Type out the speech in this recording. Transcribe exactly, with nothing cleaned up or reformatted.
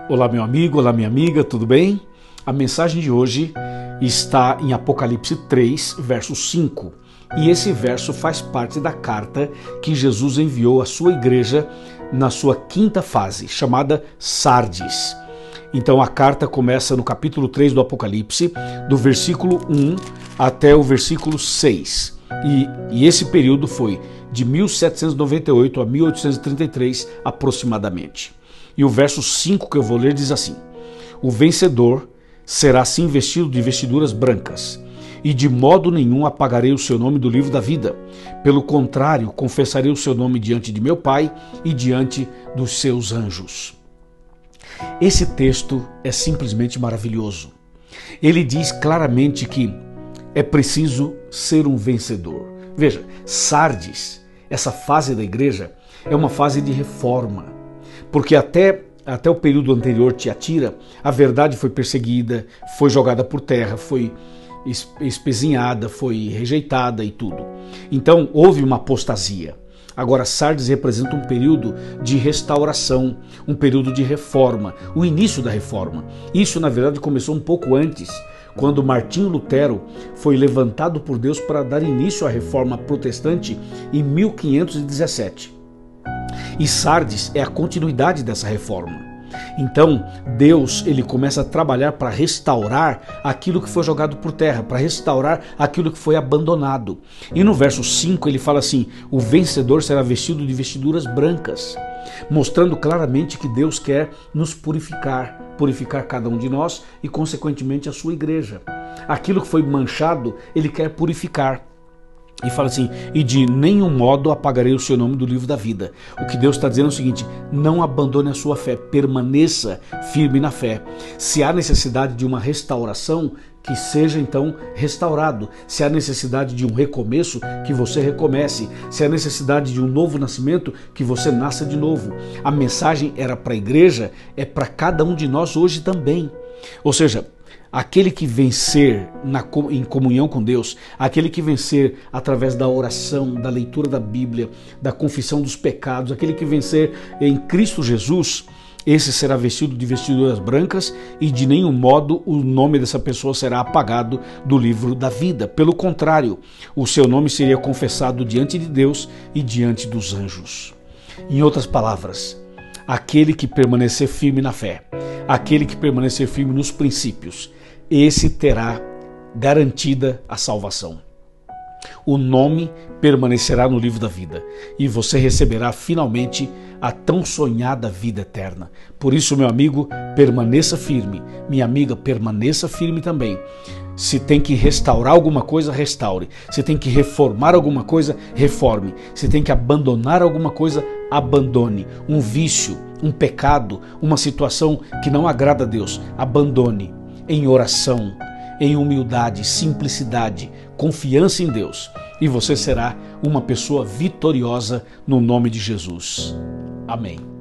Olá, meu amigo, olá, minha amiga, tudo bem? A mensagem de hoje está em Apocalipse três, verso cinco. E esse verso faz parte da carta que Jesus enviou à sua igreja na sua quinta fase, chamada Sardes. Então a carta começa no capítulo três do Apocalipse, do versículo um até o versículo seis. E, e esse período foi de mil setecentos e noventa e oito a mil oitocentos e trinta e três aproximadamente. E o verso cinco que eu vou ler diz assim: o vencedor será assim vestido de vestiduras brancas, e de modo nenhum apagarei o seu nome do livro da vida. Pelo contrário, confessarei o seu nome diante de meu Pai e diante dos seus anjos. Esse texto é simplesmente maravilhoso. Ele diz claramente que é preciso ser um vencedor. Veja, Sardes, essa fase da igreja, é uma fase de reforma. Porque até, até o período anterior, Tiatira, a verdade foi perseguida, foi jogada por terra, foi espezinhada, foi rejeitada e tudo. Então houve uma apostasia. Agora Sardes representa um período de restauração, um período de reforma, o início da reforma. Isso na verdade começou um pouco antes, quando Martinho Lutero foi levantado por Deus para dar início à reforma protestante em mil quinhentos e dezessete. E Sardes é a continuidade dessa reforma. Então Deus ele começa a trabalhar para restaurar aquilo que foi jogado por terra, para restaurar aquilo que foi abandonado. E no verso cinco ele fala assim: o vencedor será vestido de vestiduras brancas, mostrando claramente que Deus quer nos purificar, purificar cada um de nós e consequentemente a sua igreja. Aquilo que foi manchado, ele quer purificar. E fala assim: e de nenhum modo apagarei o seu nome do livro da vida. O que Deus está dizendo é o seguinte: não abandone a sua fé, permaneça firme na fé. Se há necessidade de uma restauração, que seja então restaurado. Se há necessidade de um recomeço, que você recomece. Se há necessidade de um novo nascimento, que você nasça de novo. A mensagem era para a igreja, é para cada um de nós hoje também. Ou seja, aquele que vencer na, em comunhão com Deus, aquele que vencer através da oração, da leitura da Bíblia, da confissão dos pecados, aquele que vencer em Cristo Jesus, esse será vestido de vestiduras brancas e de nenhum modo o nome dessa pessoa será apagado do livro da vida. Pelo contrário, o seu nome seria confessado diante de Deus e diante dos anjos. Em outras palavras, aquele que permanecer firme na fé, aquele que permanecer firme nos princípios, esse terá garantida a salvação. O nome permanecerá no livro da vida e você receberá finalmente a tão sonhada vida eterna. Por isso, meu amigo, permaneça firme. Minha amiga, permaneça firme também. Se tem que restaurar alguma coisa, restaure. Se tem que reformar alguma coisa, reforme. Se tem que abandonar alguma coisa, abandone. Um vício, um pecado, uma situação que não agrada a Deus, abandone. Em oração, em humildade, simplicidade, confiança em Deus, e você será uma pessoa vitoriosa no nome de Jesus. Amém.